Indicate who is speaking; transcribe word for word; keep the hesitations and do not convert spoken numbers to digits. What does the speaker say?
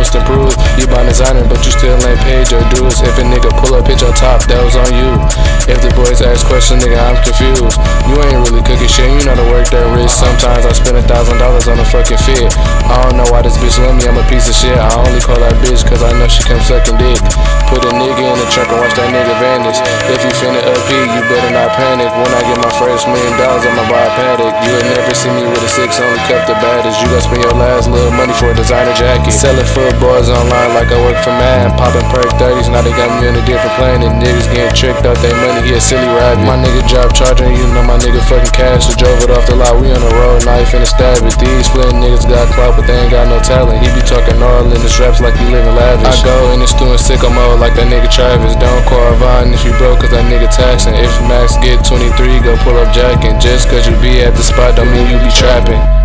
Speaker 1: must improve. You buy designer, but you still ain't paid your dues. If a nigga pull up, hit your top, that was on you. If the boys ask questions, nigga, I'm confused. You ain't really cooking shit, you know to work that wrist. Sometimes I spend a thousand dollars on a fucking fit. I don't know why this bitch love me, I'm a piece of shit. I only call that bitch cause I know she come sucking dick. Put a nigga in the trunk and watch that nigga vanish. If you finna up P, you better not panic. When I get my first million dollars, I'ma buy a paddock. You would never see me with a six, only kept the baddest. You gon' spend your last little money for a designer jacket. Selling footballs online like I work for Madden. Popping perk thirties, now they got me on a different planet. Niggas getting tricked out they money, he a silly rabbit. My nigga drop charging, you know my nigga fucking cash. So drove it off the lot, we on the road, now he finna stab it. These flitting niggas got clout, but they ain't got no talent. He be talking all in the straps like he living lavish. I go in the stew in sicko mode like that nigga Travis. Don't call Vaughn if you broke cause that nigga taxing. If Max get twenty-three, go pull up jacking. Just cause you be at the spot don't mean you be trapping.